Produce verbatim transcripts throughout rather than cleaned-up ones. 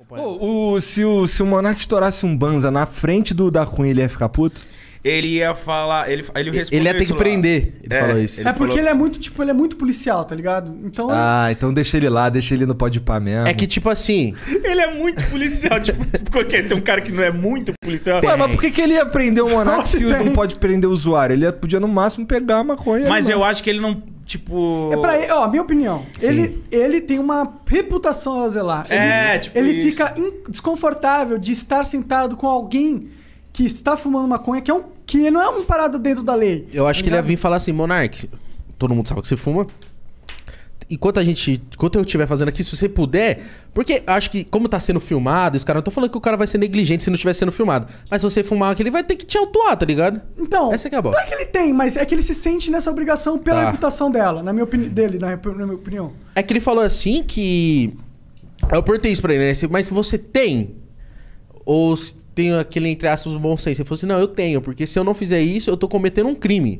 Oh, o, se, o, se o Monark estourasse um banza na frente do da Cunha, ele ia ficar puto? Ele ia falar... Ele, ele respondeu Ele ia ter que lá. prender. Ele É, falou isso. ele É porque falou- ele é muito, tipo, ele é muito policial, tá ligado? Então. Ah, então deixa ele lá, deixa ele no Podpah mesmo. É que, tipo assim... Ele é muito policial. Tipo, porque tem um cara que não é muito policial. Ué, mas por que, que ele ia prender o Monark Nossa, se tem. não pode prender o usuário? Ele ia, podia no máximo pegar a maconha. Mas não. eu acho que ele não, tipo... É pra ele, ó, minha opinião. Sim. Ele, ele tem uma reputação a zelar. É, ele, tipo Ele isso. fica in- desconfortável de estar sentado com alguém que está fumando maconha, que, é um, que não é uma parada dentro da lei. Eu acho tá que ele ia ligado? vir falar assim, Monark, todo mundo sabe que você fuma. Enquanto a gente. Enquanto eu estiver fazendo aqui, se você puder. Porque acho que, como tá sendo filmado, os caras não tô falando que o cara vai ser negligente se não estiver sendo filmado. Mas se você fumar aqui, ele vai ter que te autuar, tá ligado? Então, Essa que é a não bosta. é que ele tem, mas é que ele se sente nessa obrigação pela Tá. reputação dela, na minha opini dele, na, rep- na minha opinião. É que ele falou assim que. Eu perguntei isso pra ele, né? Se- Mas se você tem. Ou se tem aquele, entre aspas, bom senso. Ele falou assim: não, eu tenho, porque se eu não fizer isso, eu tô cometendo um crime.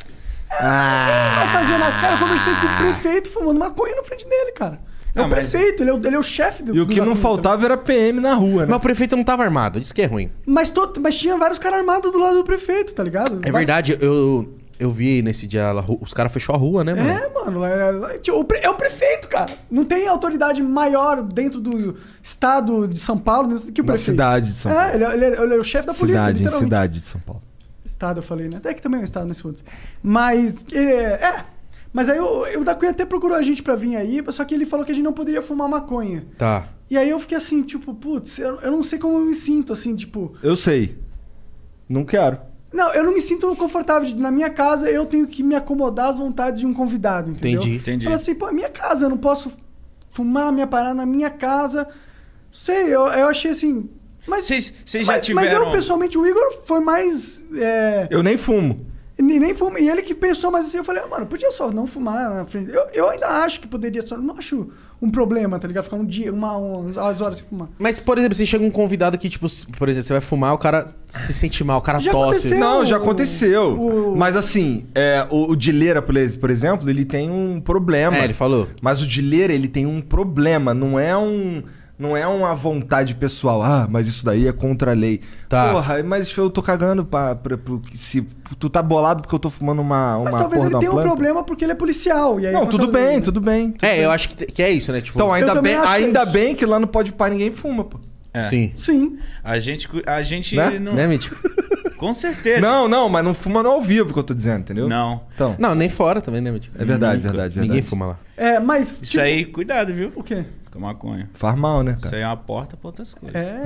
Ah, Vai fazer na cara, eu conversei com o prefeito fumando maconha na frente dele, cara. É Não, o mas- prefeito, ele é o, ele é o chefe do e o que do- não do- faltava era P M na rua, né? Mas o prefeito não tava armado, isso que é ruim. Mas, todo, mas tinha vários caras armados do lado do prefeito, tá ligado? É verdade, eu, eu vi nesse dia, lá, os caras fechou a rua, né, mano? É, mano. É, é, tipo, o pre- é o prefeito, cara. Não tem autoridade maior dentro do estado de São Paulo que o Na prefeito. cidade de São É, Paulo. ele, é- ele é, ele é o chefe da polícia, Cidade, em literalmente. cidade de São Paulo. Estado, eu falei, né? Até que também é um estado, nesse foda. Mas, ele é... é. Mas aí o, o da Cunha até procurou a gente pra vir aí, só que ele falou que a gente não poderia fumar maconha. Tá. E aí eu fiquei assim, tipo, putz, eu, eu não sei como eu me sinto, assim, tipo... Eu sei. Não quero. Não, eu não me sinto confortável. de- Na minha casa, eu tenho que me acomodar às vontades de um convidado, entendeu? Entendi. Entendi. Fala assim, pô, é minha casa, eu não posso fumar minha parada na minha casa. Sei, eu, eu achei assim... Mas, Vocês vocês já mas, tiveram... mas eu, pessoalmente, o Igor foi mais... É, Eu nem fumo. e nem fuma, e ele que pensou mais assim, eu falei, ah, mano, podia só não fumar na frente. Eu, eu ainda acho que poderia só... Não acho um problema, tá ligado? Ficar um dia, uma, umas horas sem fumar. Mas, por exemplo, se chega um convidado que, tipo, se- por exemplo, você vai fumar, o cara se sente mal, o cara Já tosse. aconteceu. Não, já o- aconteceu. o- Mas assim, é, o, o Dileira, por ex- por exemplo, ele tem um problema. É, ele falou. Mas o Dileira, ele tem um problema. Não é um... Não é uma vontade pessoal. Ah, mas isso daí é contra a lei. Tá. Porra, mas eu tô cagando pra, pra, pro- se tu tá bolado porque eu tô fumando uma, uma Mas talvez porra ele de uma tenha um planta. problema porque ele é policial. E aí Não, contra tudo a lei, bem, né? tudo bem. tudo É, bem. eu acho que, que é isso, né? Tipo, Então, ainda também bem, acho ainda isso. bem que lá no Podpah ninguém fuma, pô. É. sim. Sim. A gente... A gente Né? não... Né, Mítico? Com certeza. Não, não, mas não fuma no ao vivo que eu tô dizendo, entendeu? Não. Então, Não, nem fora também, né, Mítico? é verdade, Nunca. verdade, verdade. Ninguém fuma lá. É, mas... Isso aí, cuidado, viu? O quê? Com maconha. Faz mal, né, Isso cara? aí é uma porta pra outras coisas. É.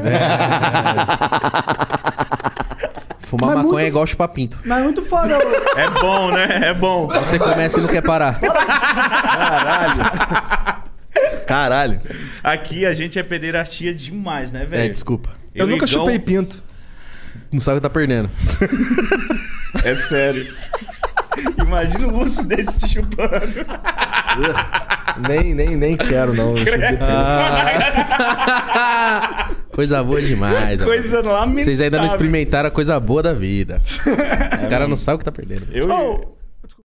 Fumar Mas maconha muito- é igual chupar pinto. Mas é muito foda. o- É bom, né? É bom. Você começa e não quer parar. Caralho. Aqui a gente é pederastia demais, né, É, velho? desculpa. Eu, e nunca Igão- chupei pinto. Não sabe o que tá perdendo. É sério. Imagina um urso desse te chupando. Nem, nem, nem quero, não. Eu chupei pinto. Coisa boa demais. Coisa amor. lamentável. Vocês ainda não experimentaram a coisa boa da vida. Os caras não sabem o que tá perdendo. Eu, Oh,